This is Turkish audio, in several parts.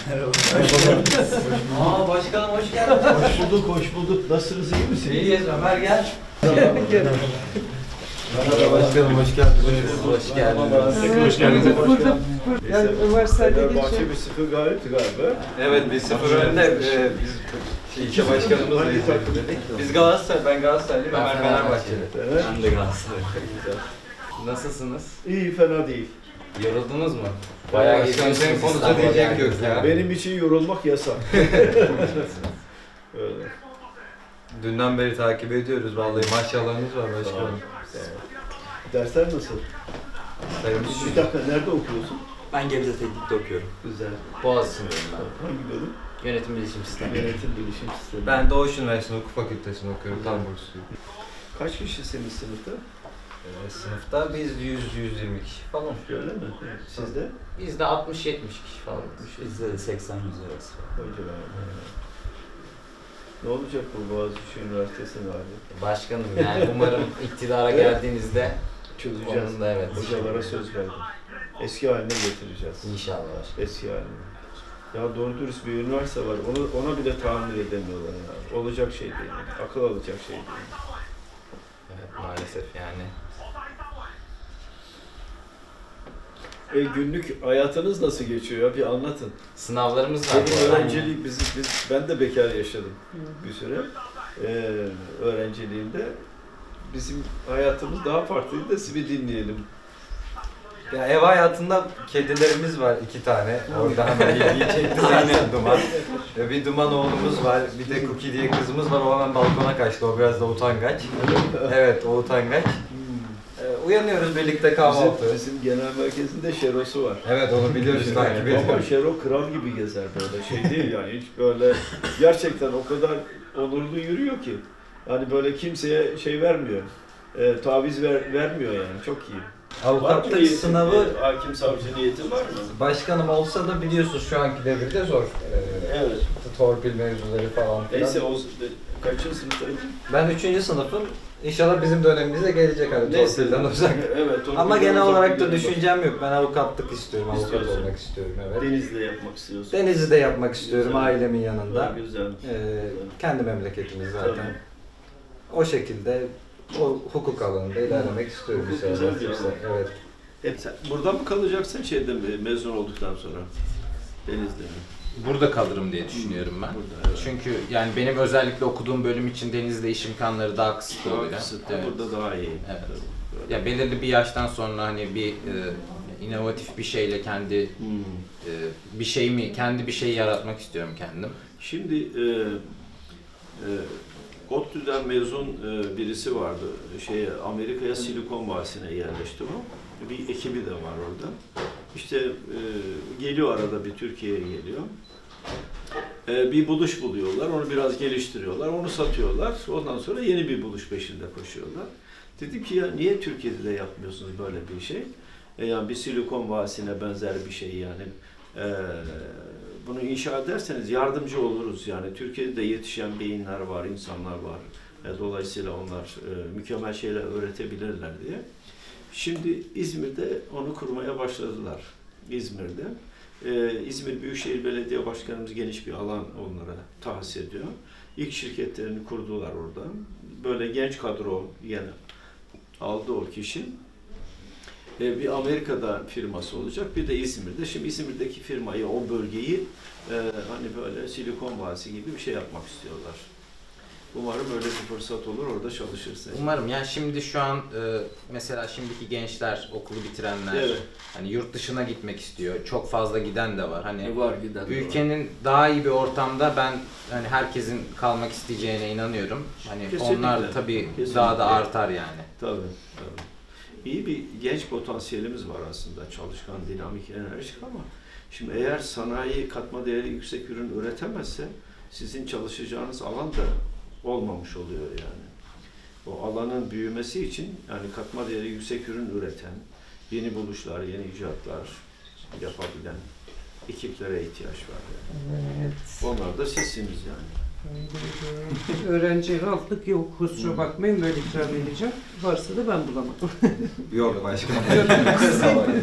Aa başkanım hoş geldiniz. Hoş bulduk, hoş bulduk. Nasılsınız, iyi misiniz? İyiyiz Ömer gel. Merhaba başkanım, hoş geldiniz. Hoş geldiniz. Hoş geldiniz. Burada. Yani Ömer sen de Fenerbahçe geçiyor. 1-0 galipti galiba. Evet 1-0 önde. Biz ilçe başkanımız da izledik. Biz Galatasaray, ben Galatasaraylıyım, Ömer Fenerbahçeli. Evet. Ben de Galatasaraylıyım. Nasılsınız? İyi, fena değil. Yoruldunuz mu? Bayağı geçmişten konuda diyecek yok ya. Benim için yorulmak yasak. Öyle. Dünden beri takip ediyoruz vallahi maşallahınız var başkanım. Dersler nasıl? Sayın Bir dakika, nerede okuyorsun? Ben Gebze Teknik'te okuyorum. Güzel. Boğaziçi'ndeyim ben. Hangi bölüm? Yönetim Bilişim Sistemi. Yönetim Bilişim Sistemi. Ben Doğuş Üniversitesi Hukuk Fakültesi'nde okuyorum, tam bursluyum. Kaç kişisiniz sınıfta? Sınıfta biz 100-120 kişi falan. Öyle mi? Sizde? Bizde 60-70 kişi falan. Bizde de 80-100 arası. Hocalar. Ne olacak bu Boğaziçi Üniversitesi'nin hali? Başkanım yani umarım iktidara geldiğinizde Çözeceğiz. onun da evet. Hocalara söz verdim. Eski haline getireceğiz. İnşallah başkanım. Eski haline. Ya doğru dürüst bir üniversite var. Ona bile tahammül edemiyorlar ya. Olacak şey değil. Akıl alacak şey değil. Evet maalesef yani. Günlük hayatınız nasıl geçiyor ya? Bir anlatın. Sınavlarımız var. Benim öğrenciliğim, ben de bekar yaşadım bir süre. Öğrenciliğimde bizim hayatımız daha farklıydı da sizi bir dinleyelim. Ya ev hayatında kedilerimiz var 2 tane. Orada hemen ilgiyi çekti zaten Duman. Bir Duman oğlumuz var, bir de Cookie diye kızımız var. O hemen balkona kaçtı, o biraz da utangaç. Evet, o utangaç. Uyanıyoruz birlikte kahvaltı. Bizim genel merkezinde Şero'su var. Evet, onu biliyoruz, takip Ama ediyoruz. Şero kral gibi gezer böyle şey değil yani hiç böyle gerçekten o kadar onurlu yürüyor ki yani böyle kimseye şey vermiyor, taviz vermiyor yani çok iyi. Avukatlık sınavı hakim savcı niyeti var mı? başkanım olsa da biliyorsunuz şu anki devirde zor. Evet. Torpil mevzuları falan filan. Neyse o kaçıncı sınıftaydın? Ben 3. sınıfım. İnşallah bizim dönemimizde gelecek hani torpilden uzak. Evet. Ama genel olarak da düşünce düşüncem yok. Ben avukatlık istiyorum, avukat İstiyorsun. olmak istiyorum, evet. Denizli'de yapmak istiyorsun. Denizli'de yapmak istiyorum, Güzel. ailemin yanında. Güzel. Kendi memleketimiz zaten. Tamam. O şekilde o hukuk alanında ilerlemek istiyorum. Hukuk inşallah. güzel bir alan. Evet. Hep sen burada mı kalacaksın şeyde mi, mezun olduktan sonra? Denizli'de mi? Burada kalırım diye düşünüyorum ben. Burada, evet. Çünkü yani benim özellikle okuduğum bölüm için denizde iş imkanları daha kısıtlı oluyor. Kısıtlı, Evet. burada daha iyi. Evet. Böyle. Ya belirli bir yaştan sonra hani bir inovatif bir şeyle kendi bir şey mi kendi bir şey yaratmak istiyorum kendim. Şimdi ODTÜ'den mezun birisi vardı. Amerika'ya Silikon Vadisi'ne yerleşti o. Bir ekibi de var orada. İşte geliyor arada bir Türkiye'ye geliyor. Bir buluş buluyorlar, onu biraz geliştiriyorlar, onu satıyorlar. Ondan sonra yeni bir buluş peşinde koşuyorlar. Dedim ki ya niye Türkiye'de de yapmıyorsunuz böyle bir şey? Yani bir Silikon Vadisi'ne benzer bir şey yani. Bunu inşa ederseniz yardımcı oluruz yani. Türkiye'de de yetişen beyinler var, insanlar var. Dolayısıyla onlar mükemmel şeyler öğretebilirler diye. Şimdi İzmir'de onu kurmaya başladılar. İzmir'de. İzmir Büyükşehir Belediye Başkanımız geniş bir alan onlara tahsis ediyor. İlk şirketlerini kurdular orada. Böyle genç kadro yani aldı o kişi. Bir Amerika'da firması olacak, bir de İzmir'de. Şimdi İzmir'deki firmayı, o bölgeyi hani böyle Silikon Vadisi gibi bir şey yapmak istiyorlar. Umarım öyle bir fırsat olur, orada çalışırsın. Umarım yani şimdi şu an mesela şimdiki gençler okulu bitirenler Evet. hani yurt dışına gitmek istiyor. Çok fazla giden de var. Hani Var giden de var. ülkenin daha iyi bir ortamda ben hani herkesin kalmak isteyeceğine inanıyorum. Hani Kesinlikle. onlar tabii Kesinlikle. daha da artar yani. Tabii, tabii. İyi bir genç potansiyelimiz var aslında, çalışkan, dinamik, enerjik ama şimdi eğer sanayi katma değeri yüksek ürün üretemezse sizin çalışacağınız alan da olmamış oluyor yani. O alanın büyümesi için yani katma değeri yüksek ürün üreten, yeni buluşlar, yeni icatlar yapabilen ekiplere ihtiyaç var yani. Evet. Onlar da sizsiniz yani. Öğrenci altlık yok, kusura bakmayın böyle ikram edeceğim. Varsa da ben bulamadım. Yok başkanım.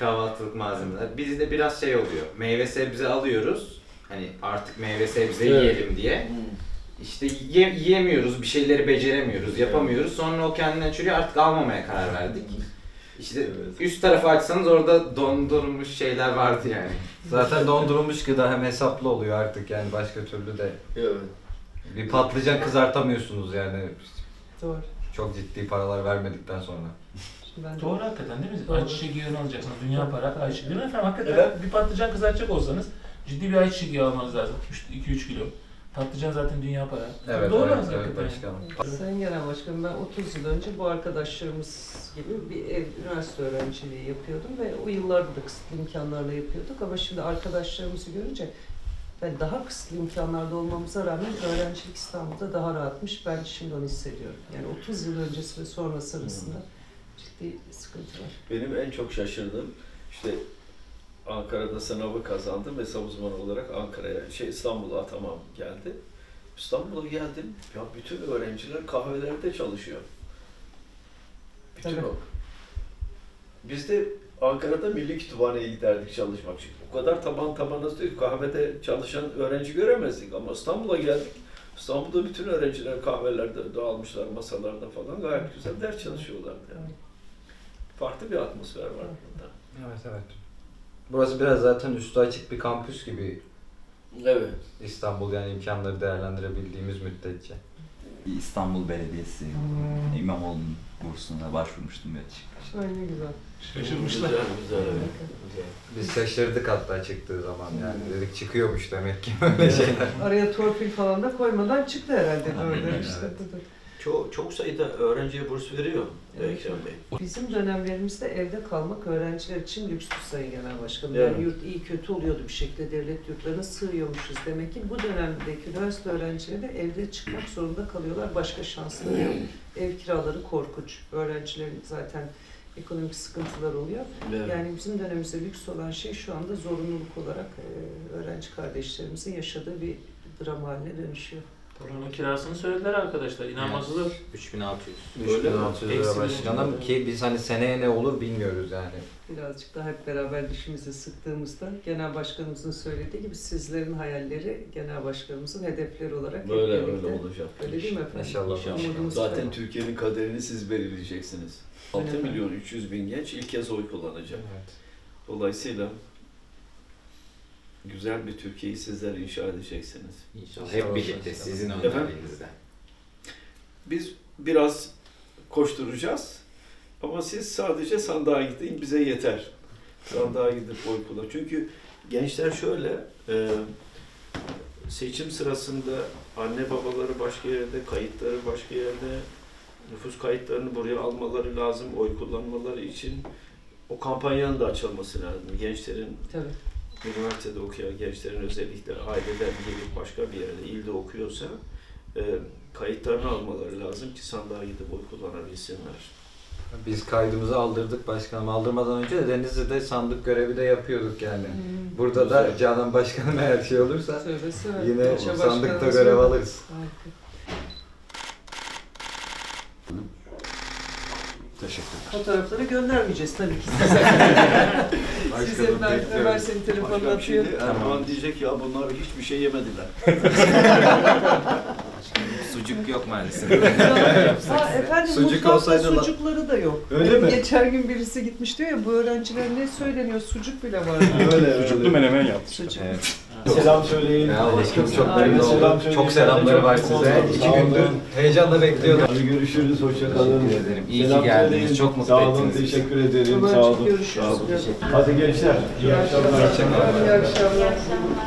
kahvaltılık malzemeler. Bizde biraz şey oluyor. Meyve sebze alıyoruz. Hani artık meyve sebze Evet. yiyelim diye. İşte yiyemiyoruz, bir şeyleri beceremiyoruz, yapamıyoruz. Sonra o kendinden çürüyor, artık almamaya karar verdik. İşte Evet. üst tarafa açsanız orada dondurulmuş şeyler vardı yani. Zaten dondurulmuş gıda hem hesaplı oluyor artık yani başka türlü de. Evet. Bir patlıcan kızartamıyorsunuz yani Doğru. çok ciddi paralar vermedikten sonra. Şimdi ben de- Doğru hakikaten değil mi? Doğru. Ayçiçek yağını alacaksınız. Dünya para ayçiçek. Değil mi efendim? Hakikaten Evet. bir patlıcan kızartacak olsanız ciddi bir ayçiçek yağı almanız lazım. 2-3 kilo. Patlıcan zaten dünya para. Evet, Doğru evet, hakikaten. evet başkanım. Sayın Genel Başkanım, ben 30 yıl önce bu arkadaşlarımız gibi bir üniversite öğrenciliği yapıyordum ve o yıllarda da kısıtlı imkanlarla yapıyorduk ama şimdi arkadaşlarımızı görünce ben daha kısıtlı imkanlarda olmamıza rağmen öğrencilik İstanbul'da daha rahatmış. Ben şimdi onu hissediyorum. Yani 30 yıl öncesi ve sonrası arasında ciddi sıkıntı var. Benim en çok şaşırdığım işte Ankara'da sınavı kazandım. Hesap uzmanı olarak Ankara'ya, İstanbul'a atamam geldi. İstanbul'a geldim. Ya bütün öğrenciler kahvelerde çalışıyor. Bütün Tabii. o. Biz de Ankara'da Milli Kütüphane'ye giderdik çalışmak için. O kadar taban tabana kahvede çalışan öğrenci göremezdik ama İstanbul'a geldik. İstanbul'da bütün öğrenciler kahvelerde dağılmışlar, masalarda falan gayet güzel ders çalışıyorlardı. Yani. Farklı bir atmosfer var burada. Evet evet. Burası biraz zaten üstü açık bir kampüs gibi Evet. İstanbul yani imkanları değerlendirebildiğimiz müddetçe. İstanbul Belediyesi İmamoğlu'nun bursuna başvurmuştum ve çıkmıştım. Ay ne güzel. Şaşırmışlar. Güzel, güzel. Evet. Güzel. Biz şaşırdık hatta çıktığı zaman yani dedik çıkıyormuş demek ki böyle şeyler. Araya torpil falan da koymadan çıktı herhalde böyle Evet. işte. Çok sayıda öğrenciye burs veriyor Ekrem Bey. Bizim dönemlerimizde evde kalmak öğrenciler için lükstü Sayın Genel Başkanım. Evet. Yani yurt iyi kötü oluyordu bir şekilde, devlet yurtlarına sığıyormuşuz. Demek ki bu dönemdeki üniversite öğrencileri de evde çıkmak zorunda kalıyorlar. Başka şansları yok. Ev kiraları korkunç. Öğrencilerin zaten ekonomik sıkıntılar oluyor. Evet. Yani bizim dönemimizde lüks olan şey şu anda zorunluluk olarak öğrenci kardeşlerimizin yaşadığı bir dram haline dönüşüyor. Buranın kirasını söylediler arkadaşlar. İnanmazlar. 3600. 3600 lira Eksi başkanım ki biz hani seneye ne olur bilmiyoruz yani. Birazcık daha hep beraber dişimizi sıktığımızda Genel Başkanımızın söylediği gibi sizlerin hayalleri Genel Başkanımızın hedefleri olarak Böyle hep birlikte. öyle olacak. Öyle değil mi efendim? İnşallah. Umudumuz Zaten var. Türkiye'nin kaderini siz belirleyeceksiniz. 6 Evet. milyon 300 bin genç ilk kez oy kullanacak. Dolayısıyla güzel bir Türkiye'yi sizler inşa edeceksiniz. İnşallah. Hep birlikte sizin Efendim? önderliğinizde. Biz biraz koşturacağız ama siz sadece sandığa gidin bize yeter. Sandığa gidip oy kullan. Çünkü gençler şöyle seçim sırasında anne babaları başka yerde, kayıtları başka yerde, nüfus kayıtlarını buraya almaları lazım oy kullanmaları için. O kampanyanın da açılması lazım. Gençlerin, Tabii. üniversitede okuyan gençlerin özellikle aileden gelip başka bir yerde, ilde okuyorsa kayıtlarını almaları lazım ki sandığa gidip oy kullanabilsinler. Biz kaydımızı aldırdık başkanım. Aldırmadan önce de Denizli'de sandık görevi de yapıyorduk yani. Burada da Canan Başkanım eğer şey olursa Söyle söyle. yine İlçe sandıkta başkanımız görev öyle. alırız. Harika. Teşekkürler. Fotoğrafları göndermeyeceğiz tabii ki size. Size ben Ömer senin telefonunu Başka bir şey atıyor. değil. Erdoğan diyecek ya bunlar hiçbir şey yemediler. Sucuk yok maalesef. Ha, efendim Sucuk mutfakta olsaydı la- sucukları da yok. Öyle mi? Geçen gün birisi gitmiş diyor ya bu öğrenciler ne söyleniyor sucuk bile var. Sucuklu menemen yaptık. Sucuk. Selam söyleyin. Ya başkanım çok Aynen. memnun Selam oldum. söyleyin. Çok selamları var size. 2 gündür heyecanla bekliyordum. Hadi görüşürüz. Hoşça kalın. Teşekkür ederim. İyi ki Selam geldiniz. söyleyin. Çok mutlu Sağ olun. ettiniz bizi. Teşekkür ederim. Sağ Ömerciğim olun. görüşürüz. Hadi gençler. İyi akşamlar. İyi akşamlar.